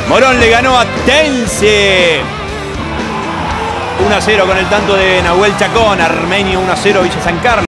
Morón le ganó a Tense 1-0 con el tanto de Nahuel Chacón. Armenio 1-0 Villa San Carlos.